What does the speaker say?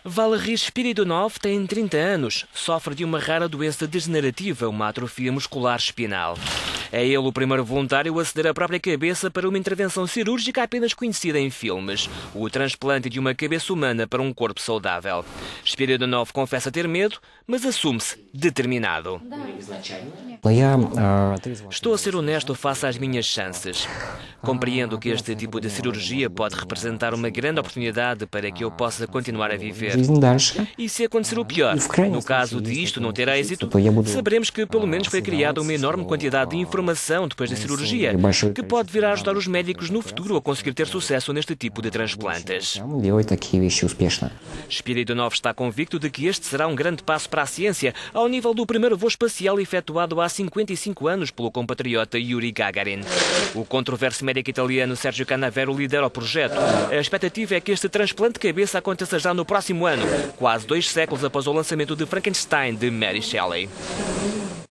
Valery Spiridonov tem 30 anos, sofre de uma rara doença degenerativa, uma atrofia muscular espinal. É ele o primeiro voluntário a ceder a própria cabeça para uma intervenção cirúrgica apenas conhecida em filmes, o transplante de uma cabeça humana para um corpo saudável. Spiridonov confessa ter medo, mas assume-se determinado. Estou a ser honesto face às minhas chances. Compreendo que este tipo de cirurgia pode representar uma grande oportunidade para que eu possa continuar a viver. E se acontecer o pior, no caso de isto não ter êxito, saberemos que pelo menos foi criada uma enorme quantidade de informação depois da cirurgia, que pode vir a ajudar os médicos no futuro a conseguir ter sucesso neste tipo de transplantes. Spiridonov está convicto de que este será um grande passo para a ciência, ao nível do primeiro voo espacial efetuado há 55 anos pelo compatriota Yuri Gagarin. O controverso médico italiano Sergio Canavero lidera o projeto. A expectativa é que este transplante de cabeça aconteça já no próximo ano, quase 2 séculos após o lançamento de Frankenstein de Mary Shelley.